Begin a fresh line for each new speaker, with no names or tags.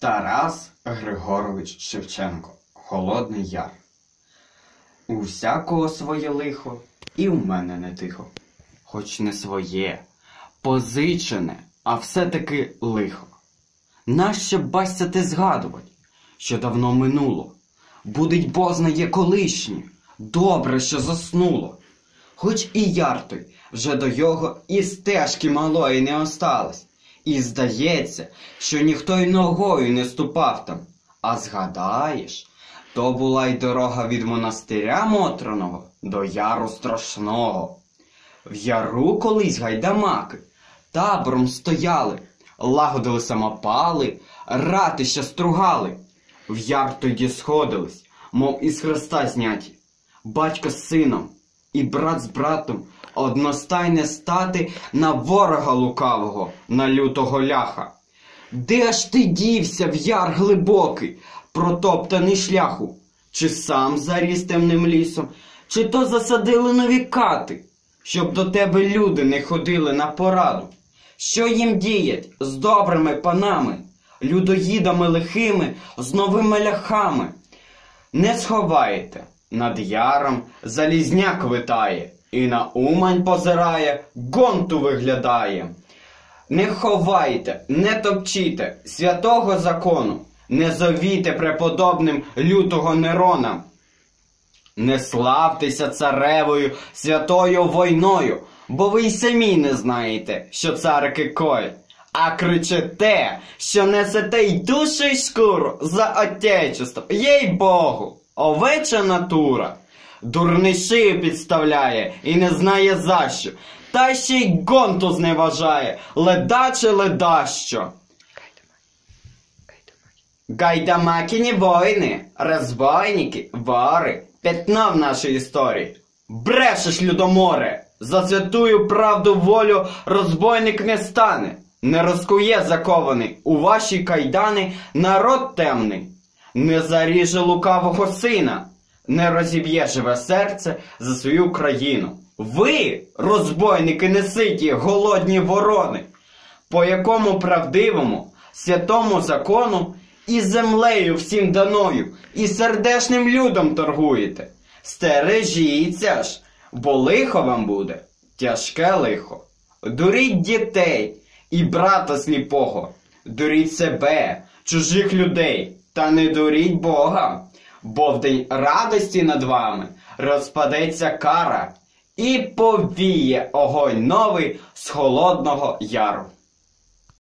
Тарас Григорович Шевченко. Холодний Яр. У всякого своє лихо, і в мене не тихо. Хоч не своє, позичене, а все-таки лихо. Нащо бася ти згадувать, що давно минуло? Будить бозна є колишнє, добре, що заснуло. Хоч і яр той вже до його і стежки малої не осталось. І здається, що ніхто й ногою не ступав там. А згадаєш, то була й дорога від монастиря Мотроного до яру страшного. В яру колись гайдамаки табором стояли, лагодили самопали, ратища стругали. В яр тоді сходились, мов із хреста зняті, батько з сином і брат з братом, одностайне стати на ворога лукавого, на лютого ляха. Де ж ти дівся в яр глибокий, протоптаний шляху? Чи сам заріс темним лісом, чи то засадили нові кати, щоб до тебе люди не ходили на пораду? Що їм діять з добрими панами, людоїдами лихими, з новими ляхами? Не сховаєте, над яром залізняк витає, і на Умань позирає, гонту виглядає. Не ховайте, не топчіте святого закону, не зовіте преподобним лютого Нерона. Не славтеся царевою святою войною, бо ви й самі не знаєте, що царики коять. А кричите, що несете й душу й шкуру за отечество, їй-богу, овеча натура. Дурний шию підставляє і не знає за що, та ще й гонту зневажає, ледаче ледащо. Гайдамакіні воїни, розбойники, вори, пятно в нашій історії. Брешеш, людоморе, за святую правду волю розбойник не стане. Не розкує закований у ваші кайдани народ темний. Не заріже лукавого сина, не розіб'є живе серце за свою країну. Ви, розбойники неситі, голодні ворони, по якому правдивому, святому закону і землею всім даною, і сердешним людом торгуєте. Стережіться ж, бо лихо вам буде, тяжке лихо. Дуріть дітей і брата сліпого, дуріть себе, чужих людей, та не дуріть Бога, бо в день радості над вами розпадеться кара і повіє огонь новий з холодного яру.